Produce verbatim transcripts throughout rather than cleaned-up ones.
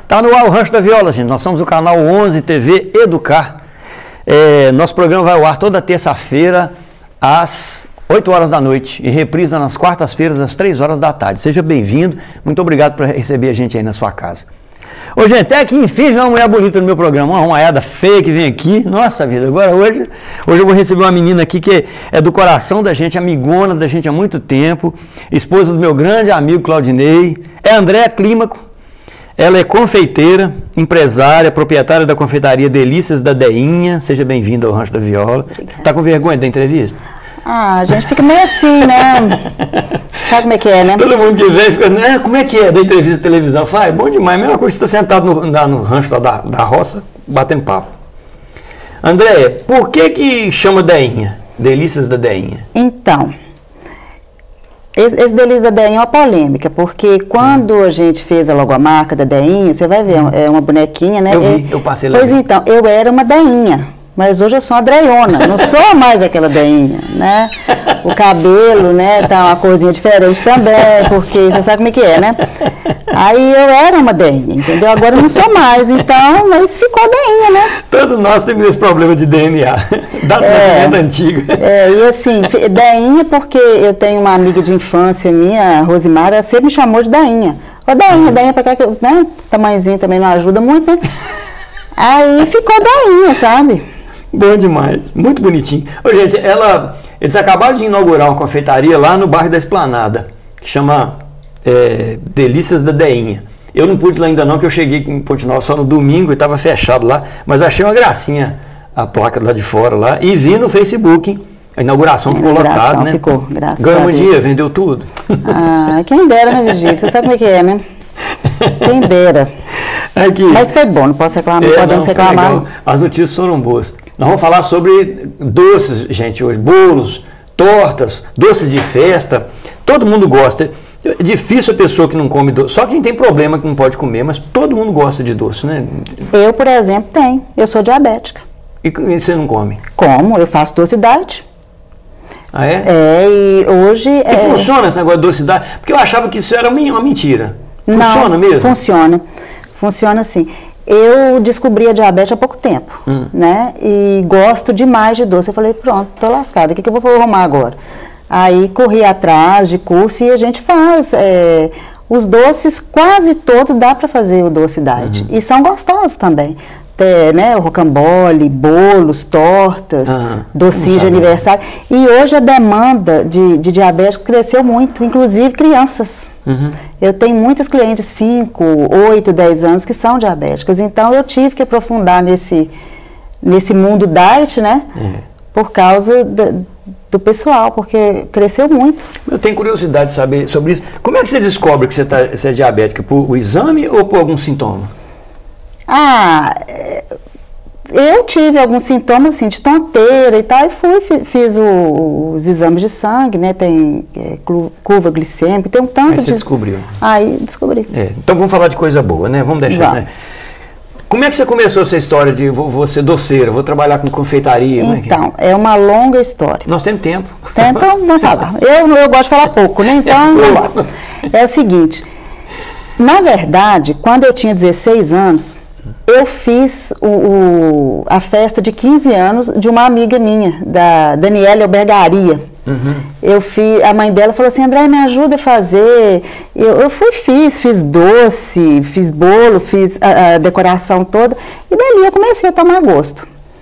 Tá no ar o Rancho da Viola, gente. Nós somos o canal onze T V Educar. É, nosso programa vai ao ar toda terça-feira às oito horas da noite e reprisa nas quartas-feiras às três horas da tarde. Seja bem-vindo. Muito obrigado por receber a gente aí na sua casa. Ô, gente, até aqui, enfim, uma mulher bonita no meu programa, uma arrumaiada feia que vem aqui. Nossa vida, agora hoje, hoje eu vou receber uma menina aqui que é do coração da gente, amigona da gente há muito tempo, esposa do meu grande amigo Claudinei, é Andréa Clímaco. Ela é confeiteira, empresária, proprietária da confeitaria Delícias da Deinha. Seja bem-vinda ao Rancho da Viola. Obrigada. Tá com vergonha da entrevista? Ah, a gente fica meio assim, né? Sabe como é que é, né? Todo mundo que vem fica, né? Como é que é da entrevista de televisão? Fala, é bom demais, mesma coisa que você está sentado no, na, no rancho lá da, da roça, batendo papo. Andréia, por que que chama Deinha? Delícias da Deinha? Então, esse, esse Delícias da Deinha é uma polêmica, porque quando hum. a gente fez a logomarca da Deinha, você vai ver, hum. é uma bonequinha, né? Eu vi, eu passei lá. Pois dentro. Então, eu era uma Deinha. Mas hoje eu sou uma Dreiona, não sou mais aquela Deinha, né? O cabelo, né, tá uma corzinha diferente também, porque você sabe como é que é, né? Aí eu era uma Deinha, entendeu? Agora eu não sou mais, então, mas ficou Deinha, né? Todos nós temos esse problema de D N A, da é, antiga. É, e assim, Deinha porque eu tenho uma amiga de infância minha, a Rosimara, ela sempre me chamou de Deinha. Ô Deinha, Deinha pra cá, que eu, né? Tamanhozinho também não ajuda muito, né? Aí ficou Deinha, sabe? Bom demais, muito bonitinho. Ô, gente, ela, eles acabaram de inaugurar uma confeitaria lá no bairro da Esplanada, que chama é, Delícias da Deinha. Eu não pude lá ainda não, que eu cheguei em Ponte Nova só no domingo e estava fechado lá, mas achei uma gracinha a placa lá de fora lá e vi no Facebook. A inauguração ficou lotada, né? Ficou, graças Ganhou a um Deus. dia, vendeu tudo. Ah, quem dera, né, Virgílio? Você sabe como é que é, né? Quem dera. Aqui. Mas foi bom, não posso reclamar, não é, podemos não, reclamar. Não. As notícias foram boas. Nós vamos falar sobre doces, gente, hoje. Bolos, tortas, doces de festa. Todo mundo gosta. É difícil a pessoa que não come doce. Só quem tem problema que não pode comer, mas todo mundo gosta de doce, né? Eu, por exemplo, tenho. Eu sou diabética. E, e você não come? Como? Eu faço doce diet. Ah, é? É, e hoje... E é... funciona esse negócio de doce diet? Porque eu achava que isso era uma mentira. Funciona não, mesmo? Funciona. Funciona sim. Eu descobri a diabetes há pouco tempo, hum. né? E gosto demais de doce. Eu falei, pronto, tô lascada, o que, que eu vou arrumar agora? Aí corri atrás de curso e a gente faz. É, os doces, quase todos dá para fazer o doce diet. Uhum. E são gostosos também. Tem, né, o rocambole, bolos, tortas, uhum. docinhos de aniversário. E hoje a demanda de, de diabetes cresceu muito, inclusive crianças. Uhum. Eu tenho muitas clientes de cinco, oito, dez anos que são diabéticas. Então eu tive que aprofundar nesse, nesse mundo diet, né? Uhum. Por causa de, do pessoal, porque cresceu muito. Eu tenho curiosidade de saber sobre isso. Como é que você descobre que você, tá, você é diabética? Por o exame ou por algum sintoma? Ah, eu tive alguns sintomas assim de tonteira e tal, e fui, fiz o, os exames de sangue, né? Tem é, curva glicêmica, tem um tanto Aí você de. descobriu. Aí descobri. É, então vamos falar de coisa boa, né? Vamos deixar. Né? Como é que você começou essa história de vou, vou ser doceira, vou trabalhar com confeitaria? Então, é, é uma longa história. Nós temos tempo. Então, vamos falar. Eu, eu gosto de falar pouco, né? Então, vamos lá. É o seguinte, na verdade, quando eu tinha dezesseis anos, eu fiz o, o, a festa de quinze anos de uma amiga minha, da Daniela Albergaria. Uhum. Eu fiz, a mãe dela falou assim, André, me ajuda a fazer. Eu, eu fui, fiz, fiz doce, fiz bolo, fiz a, a decoração toda. E dali eu comecei a tomar gosto.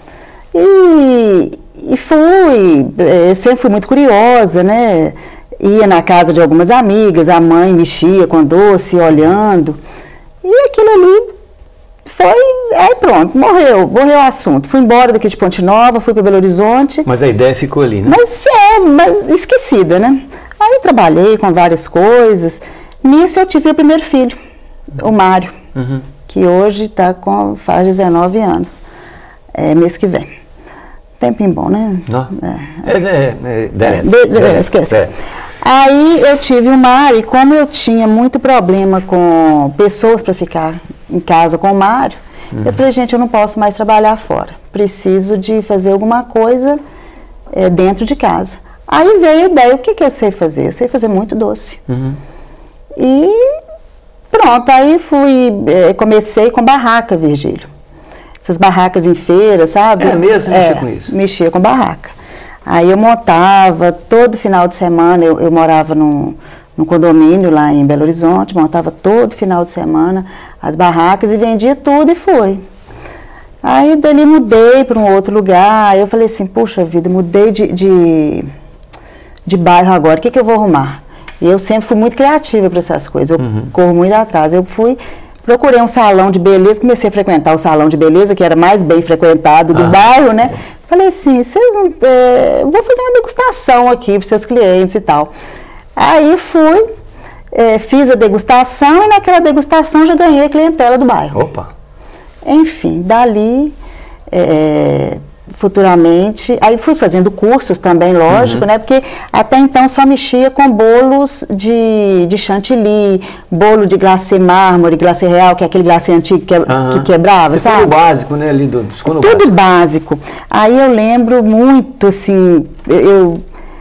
E, e fui, sempre fui muito curiosa, né? Ia na casa de algumas amigas, a mãe mexia com doce, olhando. E aquilo ali foi, aí pronto, morreu, morreu o assunto. Fui embora daqui de Ponte Nova, fui para Belo Horizonte. Mas a ideia ficou ali, né? Mas é, mas esquecida, né? Aí trabalhei com várias coisas. Nisso eu tive meu primeiro filho, o Mário, uhum. que hoje tá com, faz dezenove anos, é, mês que vem. Tempinho bom, né? Não. É, é, é, é, é, de, de, é, esquece. É. Aí eu tive o Mário, e como eu tinha muito problema com pessoas para ficar em casa com o Mário, uhum. eu falei, gente, eu não posso mais trabalhar fora. Preciso de fazer alguma coisa é, dentro de casa. Aí veio a ideia, o que, que eu sei fazer? Eu sei fazer muito doce. Uhum. E pronto, aí fui, eh, comecei com barraca, Virgílio. Essas barracas em feira, sabe? É mesmo? Você é, mexia com isso? Mexia com barraca. Aí eu montava, todo final de semana, eu, eu morava num, num condomínio lá em Belo Horizonte, montava todo final de semana as barracas e vendia tudo e fui. Aí dali mudei para um outro lugar, aí eu falei assim, puxa vida, mudei de, de, de bairro agora, o que, que eu vou arrumar? E eu sempre fui muito criativa para essas coisas, eu uhum. corro muito atrás. Eu fui, procurei um salão de beleza, comecei a frequentar o salão de beleza, que era mais bem frequentado do ah. bairro, né? Falei assim, vocês não, é, vou fazer uma degustação aqui para os seus clientes e tal. Aí fui, é, fiz a degustação e naquela degustação já ganhei a clientela do bairro. Opa! Enfim, dali... É, futuramente, aí fui fazendo cursos também, lógico, uhum. né, porque até então só mexia com bolos de, de chantilly, bolo de glacê mármore, glacê real, que é aquele glacê antigo que, uhum. que quebrava, Você sabe? Tudo básico, né, ali do... Tudo básico. Aí eu lembro muito, assim, eu...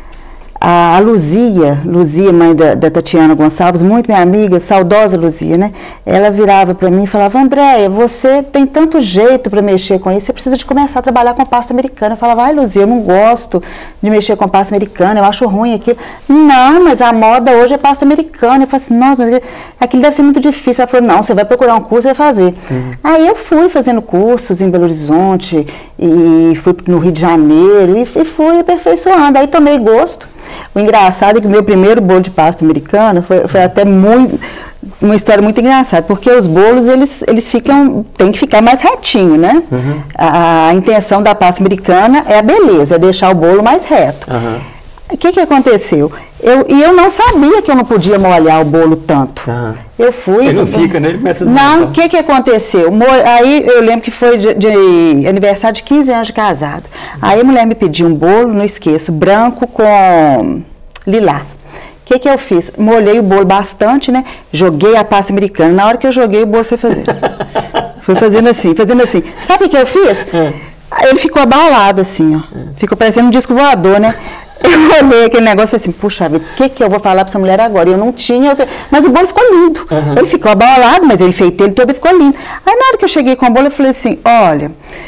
A Luzia, Luzia, mãe da, da Tatiana Gonçalves, muito minha amiga, saudosa Luzia, né? Ela virava para mim e falava, Andréia, você tem tanto jeito para mexer com isso, você precisa de começar a trabalhar com pasta americana. Eu falava, ai Luzia, eu não gosto de mexer com pasta americana, eu acho ruim aquilo. Não, mas a moda hoje é pasta americana. Eu falei assim, nossa, mas aquilo deve ser muito difícil. Ela falou, não, você vai procurar um curso e vai fazer. Uhum. Aí eu fui fazendo cursos em Belo Horizonte, e fui no Rio de Janeiro, e, e fui aperfeiçoando. Aí tomei gosto. O engraçado é que o meu primeiro bolo de pasta americana foi, foi até muito, uma história muito engraçada, porque os bolos, eles, eles ficam, tem que ficar mais retinho, né? Uhum. A, a intenção da pasta americana é a beleza, é deixar o bolo mais reto. Uhum. O que que aconteceu? Eu, e eu não sabia que eu não podia molhar o bolo tanto. Uhum. Eu fui... Ele não fica, né? Ele começa a Não, o que que aconteceu? Aí eu lembro que foi de, de aniversário de quinze anos de casado. Aí a mulher me pediu um bolo, não esqueço, branco com lilás. O que que eu fiz? Molhei o bolo bastante, né? Joguei a pasta americana. Na hora que eu joguei, o bolo foi fazendo. Foi fazendo assim, fazendo assim. Sabe o que eu fiz? É. Ele ficou abalado assim, ó. Ficou parecendo um disco voador, né? Eu olhei aquele negócio e falei assim, puxa vida, o que que eu vou falar para essa mulher agora? Eu não tinha, eu te... mas o bolo ficou lindo. Uhum. Ele ficou abalado, mas eu enfeitei ele todo e ficou lindo. Aí na hora que eu cheguei com o bolo, eu falei assim, olha...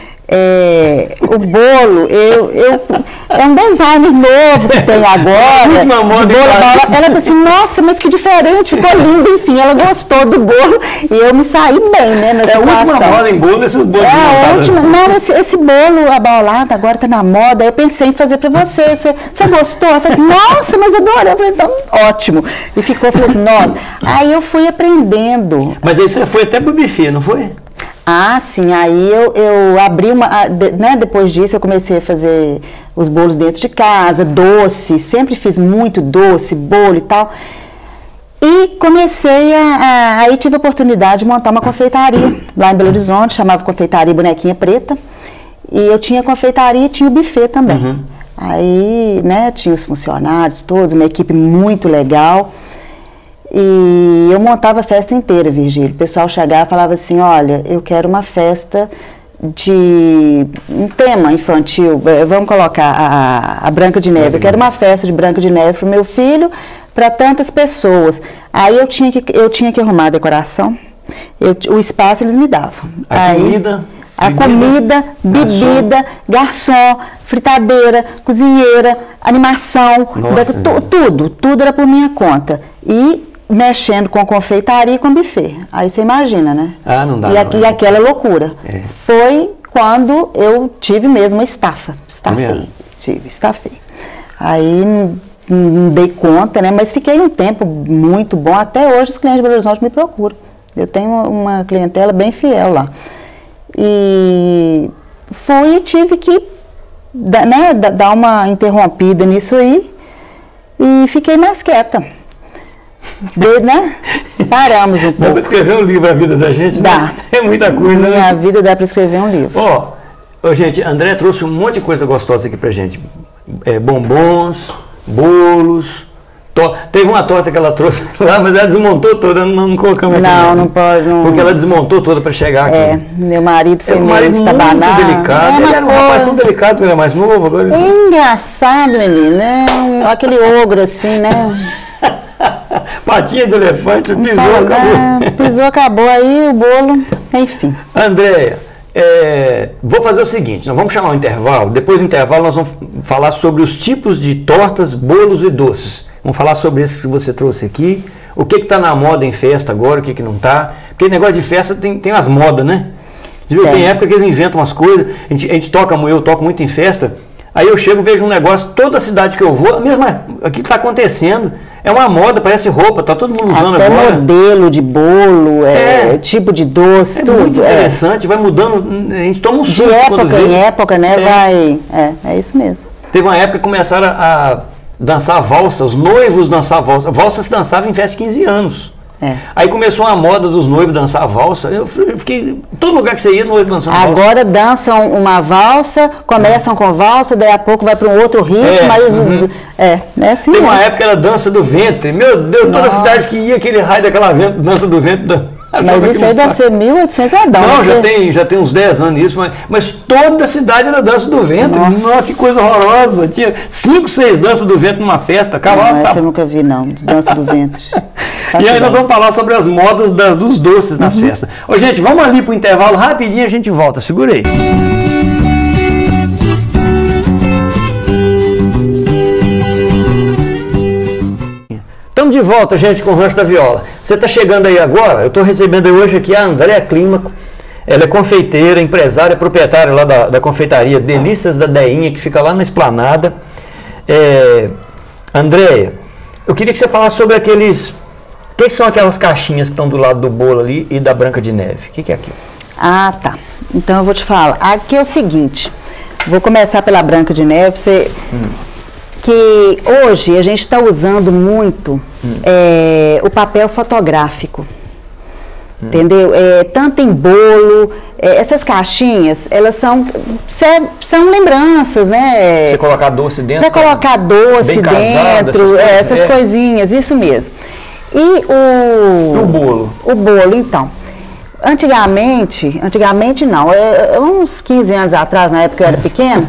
É, o bolo, eu, eu, é um design novo que tem agora. De bolo, ela disse assim, nossa, mas que diferente, ficou lindo, enfim, ela gostou do bolo e eu me saí bem, né, na é situação. É a última moda em bolo, esses bolos. É a última, não, esse, esse bolo abaulado agora tá na moda, eu pensei em fazer para você, você, você gostou? Eu falei assim, nossa, mas adorei, eu falei, então, ótimo. E ficou, eu falei assim, nossa, aí eu fui aprendendo. Mas aí você foi até pro buffet, não foi? Ah, sim, aí eu, eu abri uma, né, depois disso eu comecei a fazer os bolos dentro de casa, doce, sempre fiz muito doce, bolo e tal. E comecei a, a aí tive a oportunidade de montar uma confeitaria lá em Belo Horizonte, chamava Confeitaria Bonequinha Preta. E eu tinha confeitaria e tinha o buffet também. Uhum. Aí, né, tinha os funcionários todos, uma equipe muito legal. E eu montava a festa inteira, Virgílio. O pessoal chegava e falava assim, olha, eu quero uma festa de um tema infantil, vamos colocar a, a Branca de Neve, eu quero uma festa de Branca de Neve para o meu filho, para tantas pessoas. Aí eu tinha que, eu tinha que arrumar a decoração, eu, o espaço eles me davam. A Aí, comida? A bebida, comida, bebida, garçom, garçom fritadeira, cozinheira, animação, Nossa, tu, tudo, tudo era por minha conta. E mexendo com confeitaria e com buffet. Aí você imagina, né? Ah, não dá. E, não, aqui, e aquela loucura. É. Foi quando eu tive mesmo a estafa. Estafei. É tive, estafei. Aí não, não dei conta, né? Mas fiquei um tempo muito bom. Até hoje os clientes de Belo Horizonte me procuram. Eu tenho uma clientela bem fiel lá. E fui e tive que, né, dar uma interrompida nisso aí. E fiquei mais quieta. De, né? Paramos um pouco. Dá para escrever um livro a vida da gente? Dá. Né? É muita coisa. Minha né? vida dá para escrever um livro. Ó, oh, oh, gente, André trouxe um monte de coisa gostosa aqui pra gente. É, bombons, bolos. To... Teve uma torta que ela trouxe lá, mas ela desmontou toda, não, não colocamos aqui. Não, não pode. Não... Porque ela desmontou toda para chegar aqui. É, meu marido foi é, meio estabanado. Muito delicado. É, ele era um cor... rapaz tão delicado, ele era mais novo agora. É engraçado, menino, né? Um, aquele ogro assim, né? Patinha de elefante, Não pisou, fala, acabou. né? Pisou, acabou, aí o bolo, enfim. Andréia, é, vou fazer o seguinte, nós vamos chamar um intervalo, depois do intervalo nós vamos falar sobre os tipos de tortas, bolos e doces. Vamos falar sobre esses que você trouxe aqui, o que está na moda em festa agora, o que, que não está. Porque negócio de festa tem, tem as modas, né? Tem é. época que eles inventam umas coisas, a gente, a gente toca, eu toco muito em festa, aí eu chego e vejo um negócio, toda cidade que eu vou, a mesma, o que está acontecendo, é uma moda, parece roupa, tá todo mundo usando até agora. modelo de bolo, é, é. tipo de doce, é tudo. Muito interessante, é. vai mudando, a gente toma um susto. De época em vê. época, né, é. vai, é, é isso mesmo. Teve uma época que começaram a dançar valsa, os noivos dançar valsa, valsa se dançava em festa de quinze anos. É. Aí começou a moda dos noivos dançar valsa. Eu fiquei. Todo lugar que você ia, noivo dançando valsa. Agora dançam uma valsa, começam com valsa, daí a pouco vai para um outro ritmo, é, mas uhum. é, é assim. Tem mesmo. uma época que era dança do ventre. Meu Deus, toda Nossa. cidade que ia, aquele raio daquela dança do ventre. Da... Mas isso aí deve ser mil e oitocentos Adão. Não, já porque... tem, já tem uns dez anos isso, mas, mas toda a cidade era dança do ventre. Nossa. Nossa, que coisa horrorosa. Tinha cinco, seis danças do ventre numa festa. Calma, não, tá... essa eu nunca vi, não, de dança do ventre. E aí nós vamos falar sobre as modas da, dos doces nas uhum. festas. Ô, gente, vamos ali pro intervalo rapidinho, a gente volta. Segura aí. Estamos de volta, gente, com o Rancho da Viola. Você está chegando aí agora, eu estou recebendo hoje aqui a Andréia Clímaco. Ela é confeiteira, empresária, proprietária lá da, da confeitaria Delícias da Deinha, que fica lá na Esplanada. É, Andréia, eu queria que você falasse sobre aqueles... O que são aquelas caixinhas que estão do lado do bolo ali e da Branca de Neve? O que, que é aquilo? Ah, tá. Então eu vou te falar. Aqui é o seguinte, vou começar pela Branca de Neve, você... Hum. que hoje a gente está usando muito hum. é, o papel fotográfico, hum. entendeu? É, tanto em bolo, é, essas caixinhas, elas são, são lembranças, né? Você colocar doce dentro? Para colocar doce dentro, é, essas é. coisinhas, isso mesmo. E o... o bolo? O bolo, então. Antigamente, antigamente não, é, uns quinze anos atrás, na época que eu era pequena,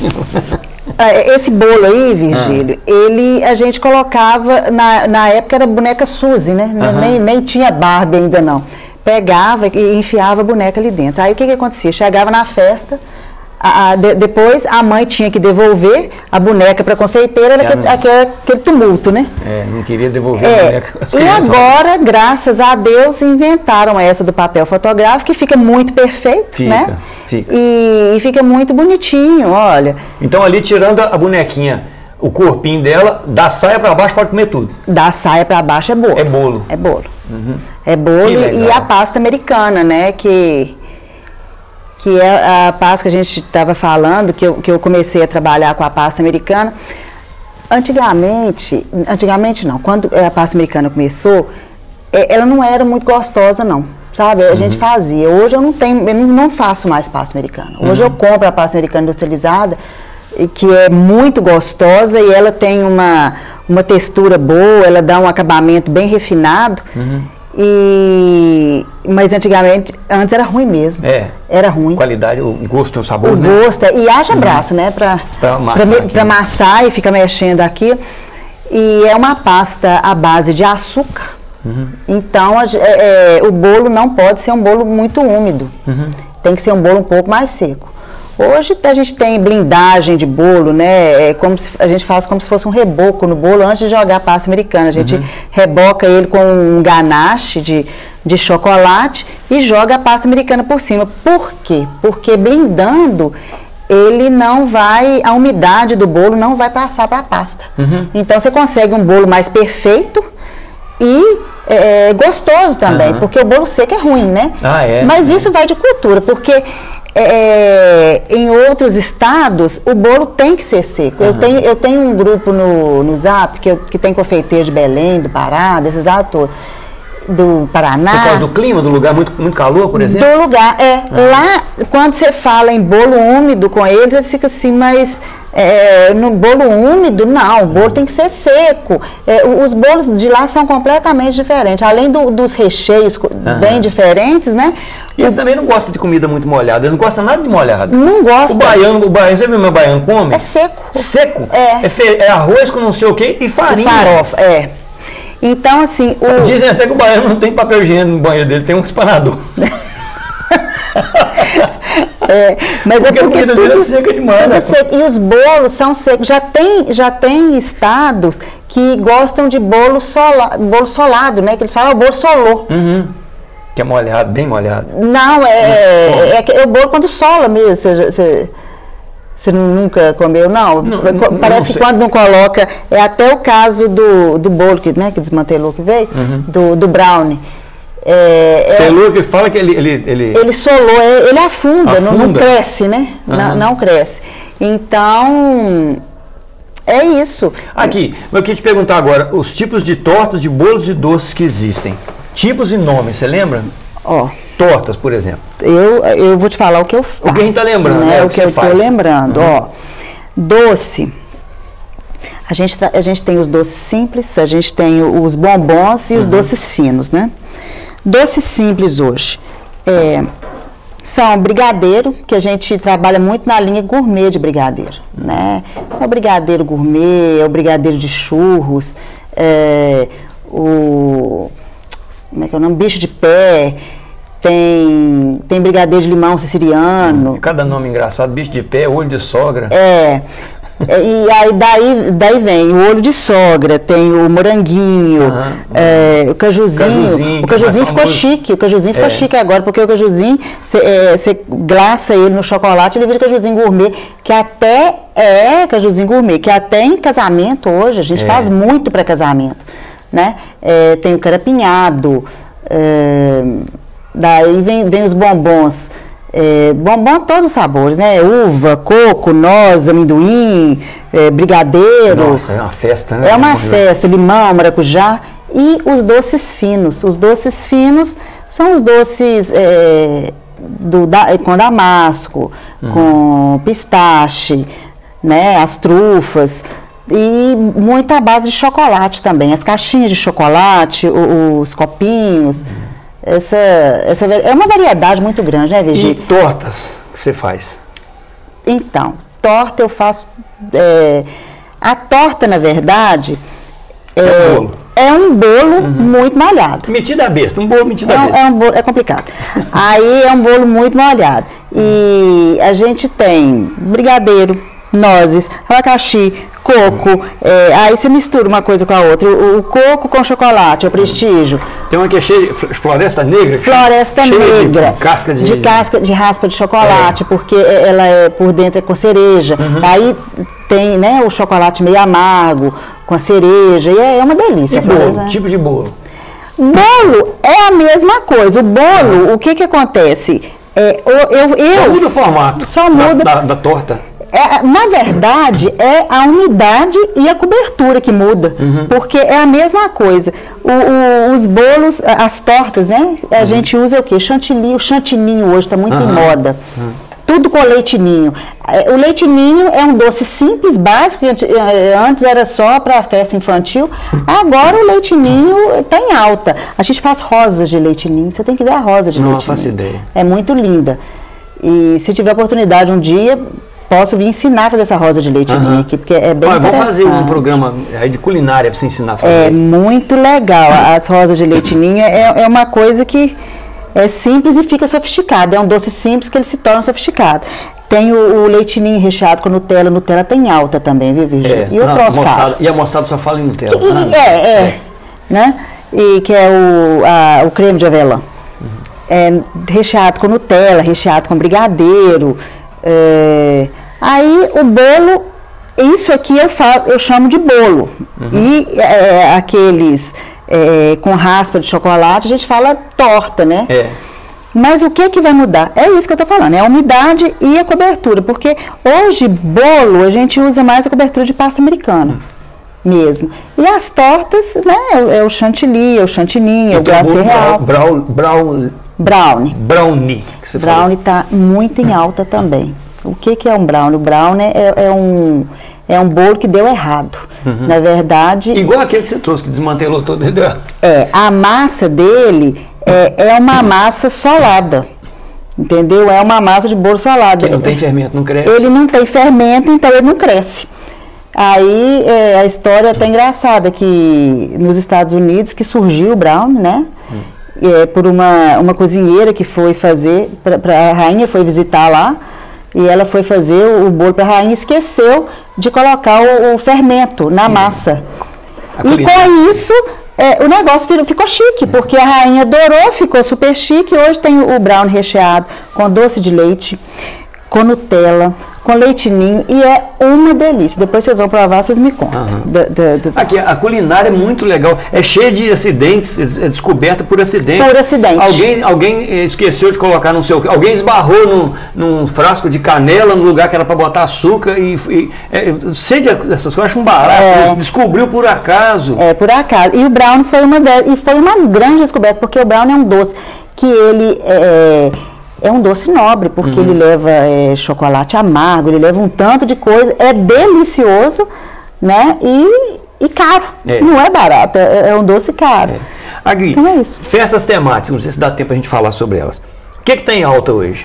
esse bolo aí, Virgílio, ah. ele a gente colocava, na, na época era boneca Suzy, né? Uhum. Nem, nem tinha Barbie ainda não. Pegava e enfiava a boneca ali dentro. Aí o que que acontecia? Chegava na festa, a, a, de, depois a mãe tinha que devolver a boneca para a confeiteira, era aquele, aquele, aquele tumulto, né? É, não queria devolver é, a boneca. E agora, graças a Deus, inventaram essa do papel fotográfico, que fica muito perfeito, fica, né? Fica. E, e fica muito bonitinho, olha. Então ali, tirando a bonequinha, o corpinho dela, da saia para baixo pode comer tudo? Da saia para baixo é bolo. É bolo. É bolo. Uhum. É bolo e a pasta americana, né? Que... que é a pasta que a gente estava falando, que eu, que eu comecei a trabalhar com a pasta americana. Antigamente, antigamente não, quando a pasta americana começou, ela não era muito gostosa não, sabe? A uhum. gente fazia. Hoje eu não tenho, eu não faço mais pasta americana. Hoje uhum. eu compro a pasta americana industrializada, que é muito gostosa e ela tem uma, uma textura boa, ela dá um acabamento bem refinado. Uhum. E, mas antigamente, antes era ruim mesmo. É. Era ruim. Qualidade, o gosto, o sabor, o né? O gosto, e haja uhum. braço, né? Para amassar e fica mexendo aqui. E é uma pasta à base de açúcar. Uhum. Então, a, é, o bolo não pode ser um bolo muito úmido. Uhum. Tem que ser um bolo um pouco mais seco. Hoje a gente tem blindagem de bolo, né? É como se, a gente faz como se fosse um reboco no bolo antes de jogar a pasta americana. A gente uhum. reboca ele com um ganache de, de chocolate e joga a pasta americana por cima. Por quê? Porque blindando, ele não vai, a umidade do bolo não vai passar para a pasta. Uhum. Então você consegue um bolo mais perfeito e é, gostoso também, uhum. porque o bolo seco é ruim, né? Ah, é? Mas isso vai de cultura, porque... É, em outros estados, o bolo tem que ser seco. Uhum. Eu, tenho, eu tenho um grupo no, no Zap que, eu, que tem confeiteiro de Belém, do Pará, desses lados todos, do Paraná. Por causa do clima, do lugar, muito, muito calor, por exemplo? Do lugar, é. Uhum. Lá, quando você fala em bolo úmido com eles, eles ficam assim, mas é, no bolo úmido, não, o bolo uhum. tem que ser seco. É, os bolos de lá são completamente diferentes, além do, dos recheios uhum. bem diferentes, né? E ele também não gosta de comida muito molhada, ele não gosta nada de molhado. Não gosta. O baiano, o baiano, você viu meu baiano come? É seco. Seco? É. É, fe, é arroz com não sei o quê e farinha. E farofa, é. Então, assim... O... Dizem até que o baiano não tem papel higiênico no banheiro dele, tem um espanador. É, mas porque é porque a tudo, é seca demais, né? seco, e os bolos são secos. Já tem, já tem estados que gostam de bolo, sola, bolo solado, né? Que eles falam, o bolo solou. Uhum. Que é molhado, bem molhado. Não, é, é, é, é o bolo quando sola mesmo. Você, você, você nunca comeu, não? não Parece não que quando não coloca... É até o caso do, do bolo que, né, que desmantelou, que veio, uhum. do, do brownie. É, Selou, é, que fala que ele... Ele, ele... ele solou, ele afunda, afunda. Não, não cresce, né? Uhum. Não, não cresce. Então, é isso. Aqui, eu queria te perguntar agora, os tipos de tortas, de bolos e doces que existem. Tipos e nomes, você lembra? Ó, tortas, por exemplo. Eu, eu vou te falar o que eu faço. O que a gente está lembrando, né? né? O que, que eu estou lembrando, uhum. ó. Doce... A gente, a gente tem os doces simples, a gente tem os bombons e os uhum. doces finos, né? Doces simples hoje é, são brigadeiro, que a gente trabalha muito na linha gourmet de brigadeiro, né? É o brigadeiro gourmet, é o brigadeiro de churros, é, o... como é que é o nome? Bicho de pé, tem, tem brigadeiro de limão siciliano. Cada nome engraçado, bicho de pé, olho de sogra. É... E aí daí, daí vem o olho de sogra, tem o moranguinho, uhum. é, o cajuzinho. cajuzinho. O cajuzinho ficou chique, o cajuzinho ficou é. chique agora, porque o cajuzinho, você é, glaça ele no chocolate, ele vira cajuzinho gourmet, que até é cajuzinho gourmet, que até em casamento hoje, a gente é. faz muito para casamento, né? É, tem o carapinhado, é, daí vem, vem os bombons. É, bombom todos os sabores, né? Uva, coco, noz, amendoim, é, brigadeiro. Nossa, é uma festa, né? É uma festa, limão, maracujá. E os doces finos. Os doces finos são os doces é, do, da, com damasco, uhum. com pistache, né? As trufas. E muita base de chocolate também. As caixinhas de chocolate, os, os copinhos. Uhum. Essa, essa é uma variedade muito grande, né, Virgínia? E tortas que você faz? Então, torta eu faço... É, a torta, na verdade, é, é, bolo. é um bolo uhum. muito molhado. Metido a besta, um bolo metido é a um, besta. É, um bolo, é complicado. Aí é um bolo muito molhado. E a gente tem brigadeiro, nozes, abacaxi, coco, é, aí você mistura uma coisa com a outra, o, o coco com chocolate, é o prestígio. Tem uma que é cheia de floresta negra? Floresta negra, de casca de... de casca de raspa de chocolate, é. porque ela é por dentro é com cereja. Uhum. Aí tem, né, o chocolate meio amargo com a cereja, e é, é uma delícia. E bolo, né? Tipo de bolo? Bolo é a mesma coisa. O bolo, ah. o que que acontece? É, eu, eu, eu, só muda o formato só muda, da, da, da torta. É, na verdade, é a umidade e a cobertura que muda, uhum. porque é a mesma coisa. O, o, os bolos, as tortas, né? A uhum. gente usa o quê? Chantilly, o chantininho hoje está muito uhum. em moda. Uhum. Tudo com leitinho. O leitinho é um doce simples, básico, antes era só para festa infantil, agora o leitinho está em alta. A gente faz rosas de leitinho, você tem que ver a rosa de leitinho. Não faço ideia. É muito linda. E se tiver oportunidade um dia... Posso vir ensinar a fazer essa rosa de leite uhum. minha aqui, porque é bem Olha, interessante. Vamos fazer um programa aí de culinária para você ensinar a fazer. É muito legal. As rosas de leite ninho é, é uma coisa que é simples e fica sofisticado. É um doce simples que ele se torna sofisticado. Tem o, o leite ninho recheado com Nutella. Nutella tem alta também, viu, Virgínia? É, e o troço caro. E a moçada só fala em Nutella. Que, ah, é, é, é. Né? E que é o, a, o creme de avelã. Uhum. É recheado com Nutella, recheado com brigadeiro. É, aí o bolo, isso aqui eu, falo, eu chamo de bolo. Uhum. E é, aqueles é, com raspa de chocolate, a gente fala torta, né? É. Mas o que que vai mudar? É isso que eu tô falando, é a umidade e a cobertura. Porque hoje, bolo, a gente usa mais a cobertura de pasta americana. Uhum. Mesmo. E as tortas, né? É, é o chantilly, é o chantininho, é o glacê real. Brown, brown, brownie. Brownie. Que você brownie está muito em alta também. O que que é um brownie? O brownie é, é, um, é um bolo que deu errado. Uhum. Na verdade... Igual aquele que você trouxe, que desmantelou todo. É, a massa dele é, é uma massa solada. Entendeu? É uma massa de bolo solado. Ele não tem fermento, não cresce? Ele não tem fermento, então ele não cresce. Aí é, a história é até engraçada, que nos Estados Unidos que surgiu o brownie, né? Hum. É, por uma, uma cozinheira que foi fazer, pra, pra, a rainha foi visitar lá, e ela foi fazer o, o bolo para a rainha e esqueceu de colocar o, o fermento na massa. Hum. E com isso, é, o negócio ficou chique, porque a rainha adorou, ficou super chique. Hoje tem o brownie recheado com doce de leite, com Nutella, com leite ninho, e é uma delícia. Depois vocês vão provar, vocês me contam. Uhum. Da, da, do... Aqui, a culinária é muito legal, é cheia de acidentes, é descoberta por acidente. Por acidente. Alguém, alguém esqueceu de colocar no seu... Alguém esbarrou num, num frasco de canela no lugar que era para botar açúcar e... e é, sei dessas coisas, acho um barato, é, descobriu por acaso. É, por acaso. E o brownie foi uma, de... e foi uma grande descoberta, porque o brownie é um doce que ele... É... É um doce nobre, porque uhum. ele leva é, chocolate amargo, ele leva um tanto de coisa, é delicioso, né? E, e caro, é. Não é barato, é, é um doce caro. É. Agui, então é isso. Festas temáticas, não sei se dá tempo a gente falar sobre elas. O que que tem em alta hoje?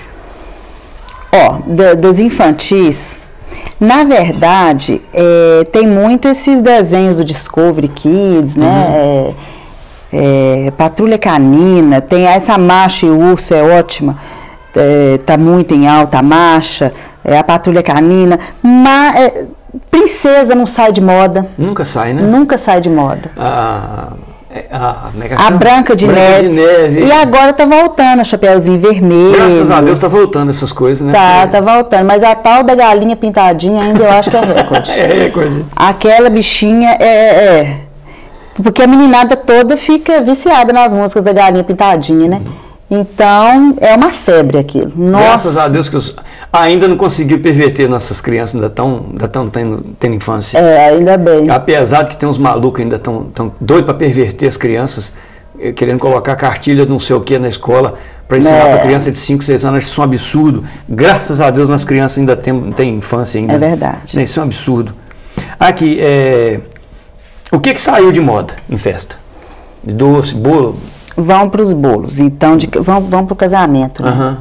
Ó, da, das infantis, na verdade, é, tem muito esses desenhos do Discovery Kids, né? Uhum. É, é, Patrulha Canina, tem essa Macha e o Urso, é ótima. Está é, muito em alta a Macha, é, a Patrulha Canina, mas é, Princesa não sai de moda. Nunca sai, né? Nunca sai de moda. A, a, a, a Branca, de, Branca neve. de Neve. E agora está voltando, a Chapeuzinho Vermelho. Graças a Deus está voltando essas coisas, né? Tá, tá voltando, mas a tal da galinha pintadinha ainda eu acho que é recorde. É recorde. Aquela bichinha é... é porque a meninada toda fica viciada nas músicas da galinha pintadinha, né? Uhum. Então, é uma febre aquilo. Nossa. Graças a Deus que os, ainda não conseguiu perverter nossas crianças, ainda estão ainda tão tendo, tendo infância. É, ainda bem. Apesar de que tem uns malucos ainda tão, tão doidos para perverter as crianças, querendo colocar cartilha de não sei o que na escola, para ensinar é. para criança de cinco, seis anos, isso é um absurdo. Graças a Deus, nas crianças ainda tem, tem infância ainda. É verdade. Isso é um absurdo. Aqui, é, o que que saiu de moda em festa? Doce, bolo? Vão para os bolos, então de, vão, vão para o casamento. Né? Uhum.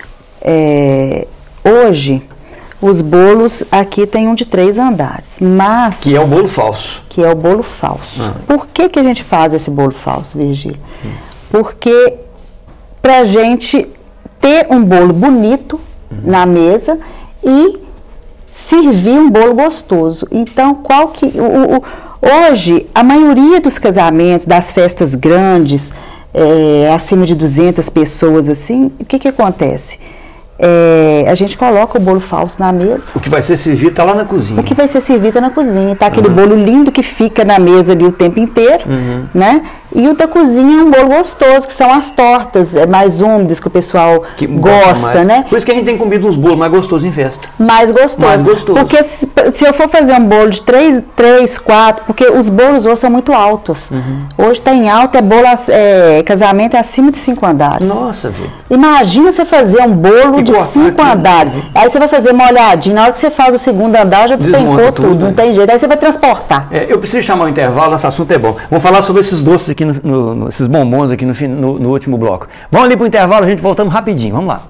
É, hoje, os bolos aqui tem um de três andares, mas... Que é o bolo falso. Que é o bolo falso. Uhum. Por que que a gente faz esse bolo falso, Virgílio? Uhum. Porque para a gente ter um bolo bonito uhum. na mesa e servir um bolo gostoso. Então, qual que... O, o, hoje, a maioria dos casamentos, das festas grandes... É, acima de duzentas pessoas, assim, o que que acontece? É, a gente coloca o bolo falso na mesa. O que vai ser servido está lá na cozinha. O que vai ser servido está na cozinha. Está aquele uhum. bolo lindo que fica na mesa ali o tempo inteiro, uhum. né? E o da cozinha é um bolo gostoso, que são as tortas é, mais úmidas que o pessoal que gosta, mais. Né? Por isso que a gente tem comido uns bolos mais gostosos em festa. Mais gostoso. Mais gostoso. Porque se, se eu for fazer um bolo de três, três, quatro, porque os bolos hoje são muito altos. Uhum. Hoje está em alta, é bolo, é, casamento é acima de cinco andares. Nossa, velho. Imagina você fazer um bolo de cinco andares. Aí você vai fazer uma olhadinha. Na hora que você faz o segundo andar, já despencou tudo, tudo, não tem jeito. Aí você vai transportar. É, eu preciso chamar um intervalo, esse assunto é bom. Vamos falar sobre esses doces aqui, no, no, no, esses bombons aqui no, no, no último bloco. Vamos ali para o intervalo, a gente voltando rapidinho. Vamos lá.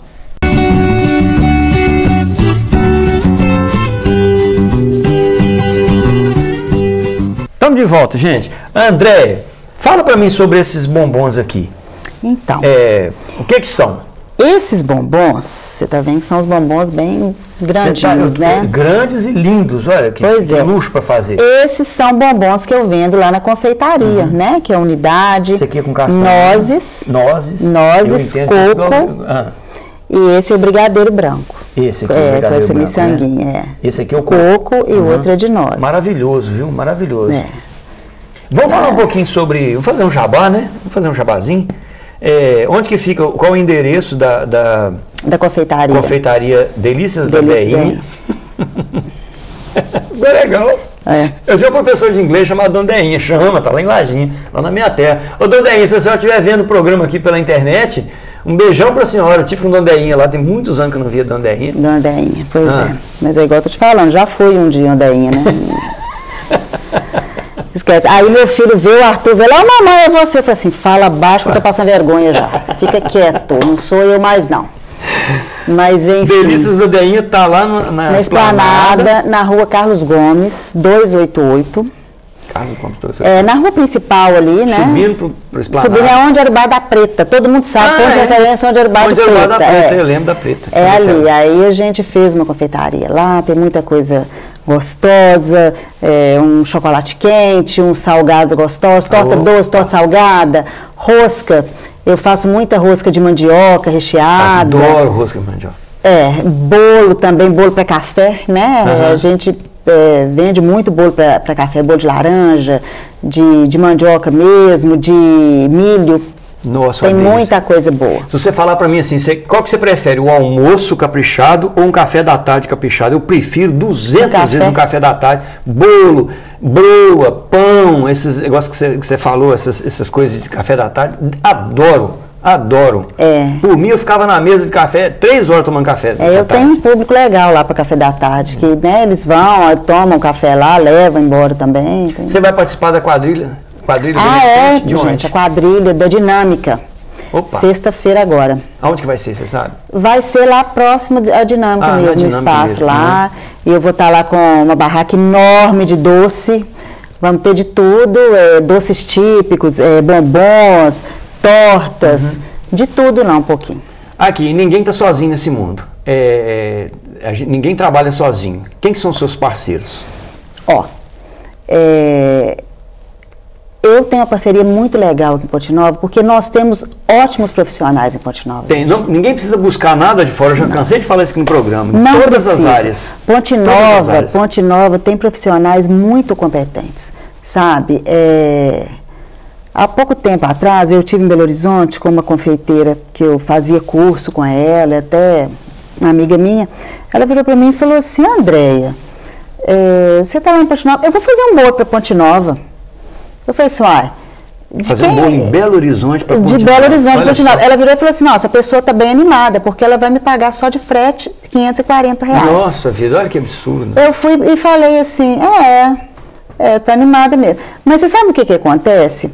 Estamos de volta, gente. André, fala para mim sobre esses bombons aqui. Então. É, o que que são? Esses bombons, você está vendo que são os bombons bem grandinhos, tá, né? Grandes e lindos, olha que pois é. luxo para fazer. Esses são bombons que eu vendo lá na confeitaria, uhum. né? Que é a Unidade, esse aqui é com castanha, nozes, nozes, nozes, coco, ah. e esse é o brigadeiro branco. Esse aqui é, é o brigadeiro com essa branco, miçanguinha, né? é. Esse aqui é o coco, coco e o uhum. outro é de noz. Maravilhoso, viu? Maravilhoso. É. Vamos falar é. um pouquinho sobre, vamos fazer um jabá, né? Vamos fazer um jabazinho. É, onde que fica, qual o endereço da, da, da confeitaria? Confeitaria Delícias, Delícias da Deinha. É legal. É. Eu tinha um professor de inglês chamado Dona Deinha, chama, tá lá em Lajinha, lá na minha terra. Ô Dona Deinha, se a senhora estiver vendo o programa aqui pela internet, um beijão pra senhora. Eu tive com Dona Deinha lá, tem muitos anos que eu não via Dona Deinha. Dona Deinha, pois ah. é. Mas é igual eu tô te falando, já foi um dia Dona Deinha, né? Esquece. Aí meu filho vê o Arthur, vê lá, oh, mamãe, é você. Eu falei assim, fala baixo que eu tô passando vergonha já. Fica quieto, não sou eu mais não. Mas enfim. Delícias da Deinha tá lá na, na, na Esplanada, na rua Carlos Gomes, duzentos e oitenta e oito. Carlos Gomes, duzentos e oitenta e oito. É, na rua principal ali, né? Subindo pro, pro Esplanada. Subindo é onde era o Bar da Preta. Todo mundo sabe, ah, ponto de é. referência onde era o Bar onde da Preta. Bar da Preta, é. eu lembro da Preta. É ali. Aí a gente fez uma confeitaria lá, tem muita coisa gostosa, é, um chocolate quente, uns salgados gostosos, torta oh. doce, torta salgada, rosca. Eu faço muita rosca de mandioca recheada. Adoro rosca de mandioca. É, bolo também, bolo para café, né? Uhum. A gente é, vende muito bolo para café, bolo de laranja, de, de mandioca mesmo, de milho. Nossa, tem muita coisa boa. Se você falar para mim assim, você, qual que você prefere, o almoço caprichado ou um café da tarde caprichado? Eu prefiro duzentas vezes um café da tarde, bolo, broa, pão, esses negócios que você, que você falou, essas, essas coisas de café da tarde, adoro. Adoro. É. Por mim, eu ficava na mesa de café três horas tomando café. É, eu tenho um público legal lá para café da tarde, que né, eles vão, tomam café lá, levam embora também. Tem... Você vai participar da quadrilha? Quadrilha ah, é, de gente, onde? a quadrilha da Dinâmica. Sexta-feira agora. Aonde que vai ser, você sabe? Vai ser lá próximo à Dinâmica ah, mesmo, no espaço mesmo, lá. Né? E eu vou estar lá com uma barraca enorme de doce. Vamos ter de tudo, é, doces típicos, é, bombons, tortas, uhum. de tudo não, um pouquinho. Aqui, ninguém está sozinho nesse mundo. É, é, gente, ninguém trabalha sozinho. Quem que são os seus parceiros? Ó, é, eu tenho uma parceria muito legal aqui em Ponte Nova, porque nós temos ótimos profissionais em Ponte Nova. Tem, não, ninguém precisa buscar nada de fora, eu já não. cansei de falar isso aqui no programa. Não todas precisa. as áreas. Ponte Nova, áreas. Ponte Nova tem profissionais muito competentes, sabe? É... Há pouco tempo atrás, eu tive em Belo Horizonte com uma confeiteira que eu fazia curso com ela, até uma amiga minha. Ela virou para mim e falou assim, Andréia, é, você está lá em Ponte Nova? Eu vou fazer um bolo para Ponte Nova. Eu falei assim, uai... Fazer quem? um bolo em Belo Horizonte para Ponte Nova? De Belo Horizonte para Ponte Nova. Ela virou e falou assim, nossa, a pessoa está bem animada, porque ela vai me pagar só de frete quinhentos e quarenta reais. Nossa vida, olha que absurdo. Eu fui e falei assim, é, é, tá animada mesmo. Mas você sabe o que que acontece?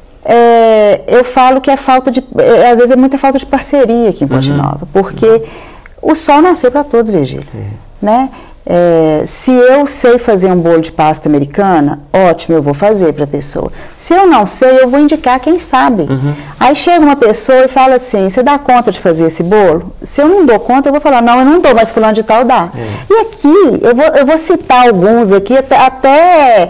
É, eu falo que é falta de, é, às vezes é muita falta de parceria aqui em Ponte uhum. Nova, porque uhum. o sol nasceu para todos, Virgílio, uhum. né? É, se eu sei fazer um bolo de pasta americana, ótimo, eu vou fazer para a pessoa. Se eu não sei, eu vou indicar quem sabe. Uhum. Aí chega uma pessoa e fala assim, você dá conta de fazer esse bolo? Se eu não dou conta, eu vou falar, não, eu não dou, mas fulano de tal dá. Uhum. E aqui, eu vou, eu vou citar alguns aqui, até... até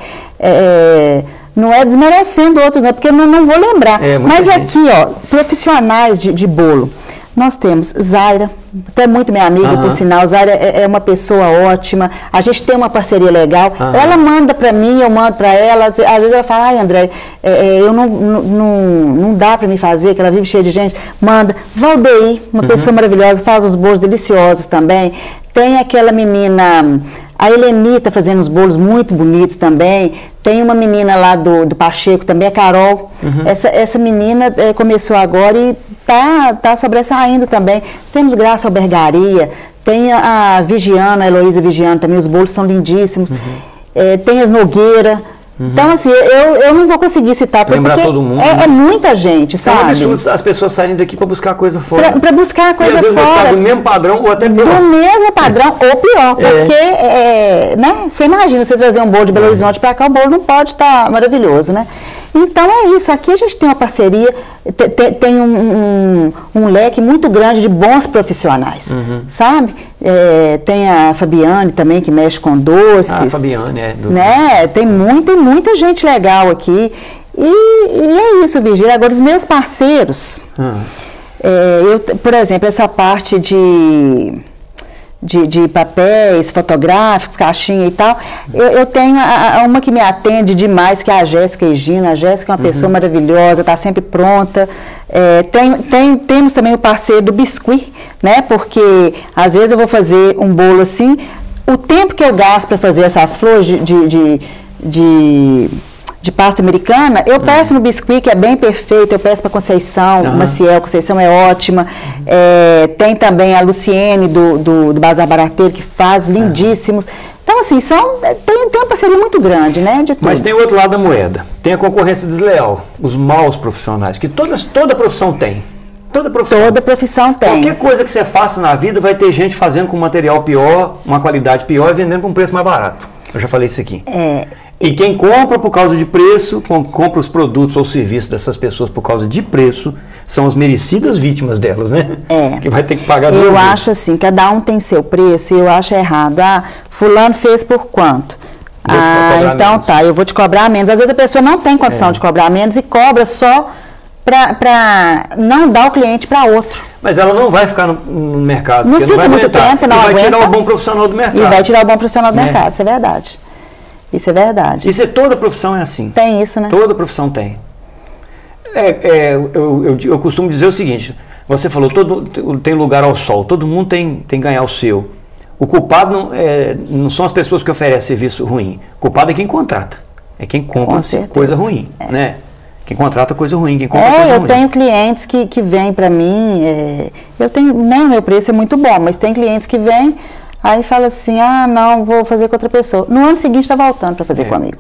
é, não é desmerecendo outros, não, porque eu não, não vou lembrar. É, mas gente. Aqui, ó, profissionais de, de bolo. Nós temos Zaira, até muito minha amiga, uhum. por sinal. Zaira é, é uma pessoa ótima. A gente tem uma parceria legal. Uhum. Ela manda para mim, eu mando para ela. Às vezes ela fala, ai, André, é, é, eu não, não, não dá para me fazer, que ela vive cheia de gente. Manda. Valdeir, uma uhum. pessoa maravilhosa, faz os bolos deliciosos também. Tem aquela menina... A Helenita fazendo os bolos muito bonitos também. Tem uma menina lá do, do Pacheco também, a Carol. Uhum. Essa, essa menina é, começou agora e tá, tá sobressaindo também. Temos Graça Albergaria, tem a, a Vigiana, a Heloísa Vigiana também, os bolos são lindíssimos. Uhum. É, tem as Nogueira. Uhum. Então, assim, eu, eu não vou conseguir citar tudo, lembrar todo mundo. É, né? é muita gente, sabe? É um absurdo as pessoas saírem daqui para buscar coisa fora. Para buscar coisa e, às fora. Vezes, do mesmo padrão ou até pior. Do mesmo padrão ou pior. É. Porque, é, né? Você imagina você trazer um bolo de Belo Horizonte para cá, o bolo não pode estar tá maravilhoso, né? Então é isso, aqui a gente tem uma parceria, te, te, tem um, um, um leque muito grande de bons profissionais, uhum. sabe? É, tem a Fabiane também, que mexe com doces. Ah, a Fabiane, é. Do... Né? Tem muita, muita gente legal aqui. E, e é isso, Virgílio. Agora, os meus parceiros, uhum. é, eu, por exemplo, essa parte de... De, de papéis fotográficos, caixinha e tal, eu, eu tenho a, a, uma que me atende demais, que é a Jéssica Egina. A Jéssica é uma uhum. pessoa maravilhosa, está sempre pronta. É, tem, tem, temos também o parceiro do biscuit, né? Porque às vezes eu vou fazer um bolo assim, o tempo que eu gasto para fazer essas flores de, de, de, de de pasta americana, eu uhum. peço no biscuit, que é bem perfeito, eu peço para Conceição, uhum. Maciel, Conceição é ótima. Uhum. É, tem também a Luciene do, do, do Bazar Barateiro, que faz lindíssimos. Uhum. Então, assim, são, tem, tem uma parceria muito grande, né? De tudo. Mas tem o outro lado da moeda. Tem a concorrência desleal, os maus profissionais, que todas, toda profissão tem. Toda profissão. Toda profissão tem. Qualquer coisa que você faça na vida vai ter gente fazendo com material pior, uma qualidade pior e vendendo com um preço mais barato. Eu já falei isso aqui. É. E quem compra por causa de preço, compra os produtos ou serviços dessas pessoas por causa de preço, são as merecidas vítimas delas, né? É. Que vai ter que pagar. Eu acho assim, cada um tem seu preço e eu acho errado. Ah, fulano fez por quanto? Vou ah, então menos. Tá, eu vou te cobrar menos. Às vezes a pessoa não tem condição é. de cobrar menos e cobra só para não dar o cliente para outro. Mas ela não vai ficar no, no mercado. Não fica não vai muito aguentar. tempo, não e aguenta. vai tirar o bom profissional do mercado. E vai tirar o bom profissional do né? mercado, isso é verdade. Isso é verdade. Isso é toda profissão é assim. Tem isso, né? Toda profissão tem. É, é, eu, eu, eu costumo dizer o seguinte, você falou, todo, tem lugar ao sol, todo mundo tem, tem que ganhar o seu. O culpado não, é, não são as pessoas que oferecem serviço ruim. O culpado é quem contrata. É quem compra coisa ruim. É. Né? Quem contrata coisa ruim. Quem compra é, coisa eu ruim. tenho clientes que, que vêm para mim, é, eu tenho, né, o meu preço é muito bom, mas tem clientes que vêm, aí fala assim, ah, não, vou fazer com outra pessoa. No ano seguinte está voltando para fazer é. comigo.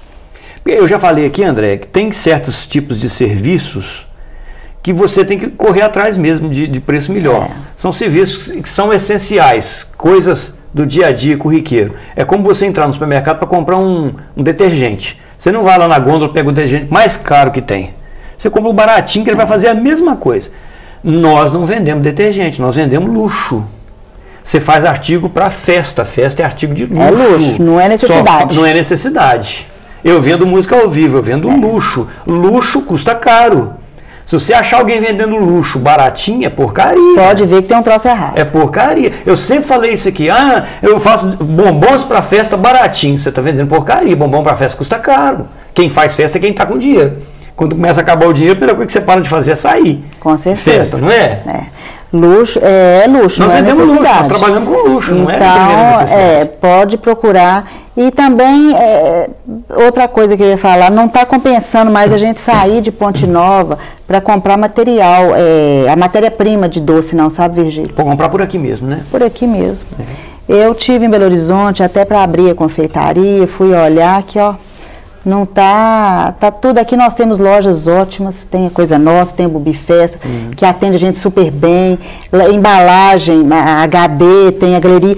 Eu já falei aqui, André, que tem certos tipos de serviços que você tem que correr atrás mesmo de, de preço melhor. É. São serviços que são essenciais, coisas do dia a dia corriqueiro. É como você entrar no supermercado para comprar um, um detergente. Você não vai lá na gôndola e pega o detergente mais caro que tem. Você compra o baratinho que ele vai fazer a mesma coisa. Nós não vendemos detergente, nós vendemos luxo. Você faz artigo para festa, festa é artigo de luxo. É luxo, não é necessidade. Só, não é necessidade. Eu vendo música ao vivo, eu vendo é. luxo. Luxo custa caro. Se você achar alguém vendendo luxo baratinho, é porcaria. Pode ver que tem um troço errado. É porcaria. Eu sempre falei isso aqui. Ah, eu faço bombons para festa baratinho. Você está vendendo porcaria. Bombom para festa custa caro. Quem faz festa é quem está com dinheiro. Quando começa a acabar o dinheiro, a primeira coisa que você para de fazer é sair. Com certeza. Festa, não é? É. Luxo, é luxo, nós não é necessidade. Luxo, nós trabalhamos com luxo, então, não é? Então, é, pode procurar. E também, é, outra coisa que eu ia falar, não está compensando mais a gente sair de Ponte Nova para comprar material, é, a matéria-prima de doce não, sabe, Virgílio? Pode comprar por aqui mesmo, né? Por aqui mesmo. É. Eu tive em Belo Horizonte até para abrir a confeitaria, fui olhar aqui, ó. Não tá, tá tudo aqui, nós temos lojas ótimas, tem a Coisa Nossa, tem o Bubi Festa, uhum. que atende a gente super bem, embalagem, a H D, tem a galeria,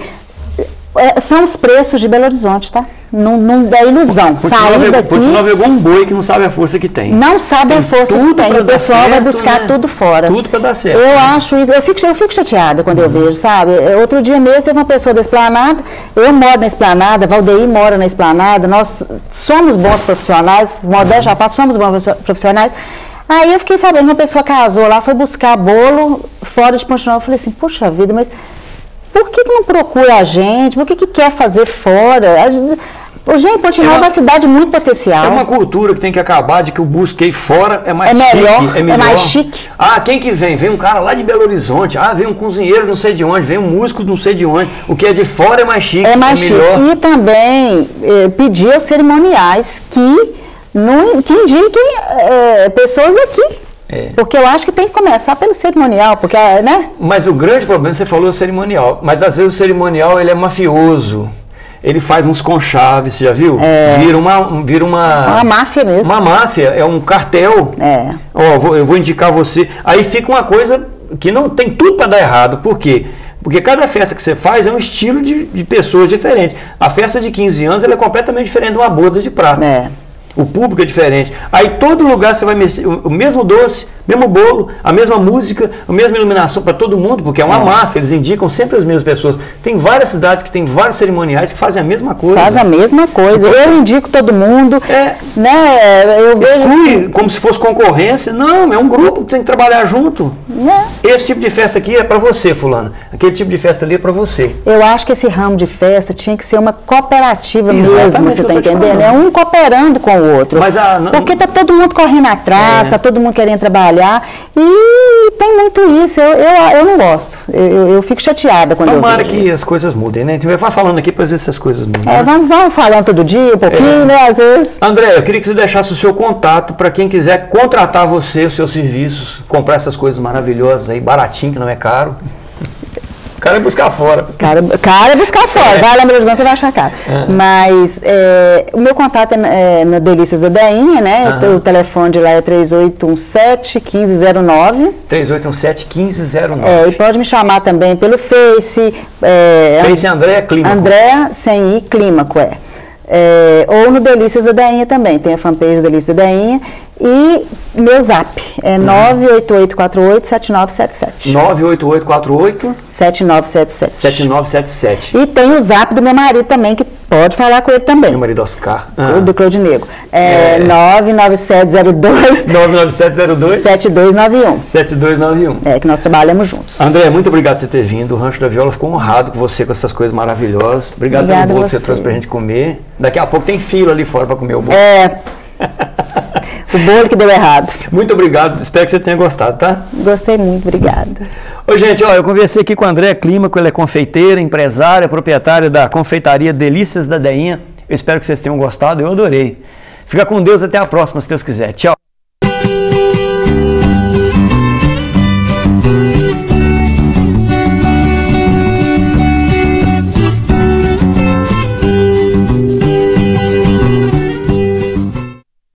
é, são os preços de Belo Horizonte, tá? Não, não é ilusão, sair daqui... Ponte Nova é igual um boi que não sabe a força que tem. Não sabe tem a força que tem, o pessoal certo, vai buscar né? tudo fora. Tudo para dar certo. Eu né? acho isso, eu fico, eu fico chateada quando uhum. eu vejo, sabe? Outro dia mesmo teve uma pessoa da Esplanada, eu moro na Esplanada, Valdeir mora na Esplanada, nós somos bons profissionais, Modéstia já parte, somos bons profissionais. Aí eu fiquei sabendo, uma pessoa casou lá, foi buscar bolo fora de Ponte Nova, eu falei assim, puxa vida, mas... Por que, que não procura a gente? Por que, que quer fazer fora? A gente, gente, Ponte Nova é uma cidade muito potencial. É uma cultura que tem que acabar de que o busquei fora é mais é melhor, chique. É, melhor. É mais chique. Ah, quem que vem? Vem um cara lá de Belo Horizonte. Ah, vem um cozinheiro não sei de onde. Vem um músico não sei de onde. O que é de fora é mais chique. É mais é chique. Melhor. E também eh, pedir aos cerimoniais que, não, que indiquem eh, pessoas daqui. É. Porque eu acho que tem que começar pelo cerimonial, porque, né? Mas o grande problema, você falou cerimonial, mas às vezes o cerimonial ele é mafioso. Ele faz uns conchaves, você já viu? É. Vira uma, vira uma... Uma máfia mesmo. Uma máfia, é um cartel. É. Ó, vou, eu vou indicar você. Aí fica uma coisa que não tem tudo para dar errado. Por quê? Porque cada festa que você faz é um estilo de, de pessoas diferentes. A festa de quinze anos ela é completamente diferente de uma boda de prata. É. O público é diferente. Aí todo lugar você vai mexer, o mesmo doce, mesmo bolo, a mesma música, a mesma iluminação para todo mundo, porque é uma é. máfia, eles indicam sempre as mesmas pessoas. Tem várias cidades que tem vários cerimoniais que fazem a mesma coisa. Faz a mesma coisa. Eu indico todo mundo, é. né? Eu vejo Exclui, assim, como se fosse concorrência. Não, é um grupo que tem que trabalhar junto. É. Esse tipo de festa aqui é para você, fulano. Aquele tipo de festa ali é para você. Eu acho que esse ramo de festa tinha que ser uma cooperativa Exatamente mesmo, você está entendendo? É um cooperando com o outro. Mas a, não, porque está todo mundo correndo atrás, está é. todo mundo querendo trabalhar e tem muito isso. Eu, eu, eu não gosto. Eu, eu fico chateada quando Tomara eu vejo que isso. as coisas mudem, né? A gente vai falando aqui para ver se as coisas mudam. É, né? vamos, vamos falando todo dia, um pouquinho, é. né? Às vezes. André, eu queria que você deixasse o seu contato para quem quiser contratar você, os seus serviços, comprar essas coisas maravilhosas aí, baratinho, que não é caro. O cara é buscar fora. Cara, cara é buscar fora. É. Vai lá em Belo Horizonte, você vai achar caro. Uhum. Mas é, o meu contato é, é na Delícias da Deinha, né? Uhum. O telefone de lá é três oito um sete, um cinco zero nove. três oito um sete, um cinco zero nove. É, e pode me chamar também pelo Face. É, Face Andréa Clímaco. Andréa sem I, Clímaco, é. É, ou no Delícias da Deinha também, tem a fanpage Delícias da Deinha. E meu zap é uhum. nove oito oito quatro oito, sete nove sete sete. nove oito oito quatro oito, sete nove sete sete. sete nove sete sete. E tem o zap do meu marido também, que pode falar com ele também. Meu marido Oscar. Ah. Do Claudio Negro. É, é. nove nove sete zero dois, nove nove sete zero dois, sete dois nove um. sete dois nove um. É, que nós trabalhamos juntos. André, muito obrigado por você ter vindo. O Rancho da Viola ficou honrado com você, com essas coisas maravilhosas. Obrigado Obrigada pelo bolo que você trouxe pra gente comer. Daqui a pouco tem fila ali fora para comer o bolo. É. O bolo que deu errado. Muito obrigado, espero que você tenha gostado, tá? Gostei muito, obrigada. Ô, gente, ó, eu conversei aqui com a Andréa Clímaco, ela é confeiteira, empresária, proprietária da confeitaria Delícias da Deinha. Eu espero que vocês tenham gostado, eu adorei. Fica com Deus, até a próxima, se Deus quiser. Tchau.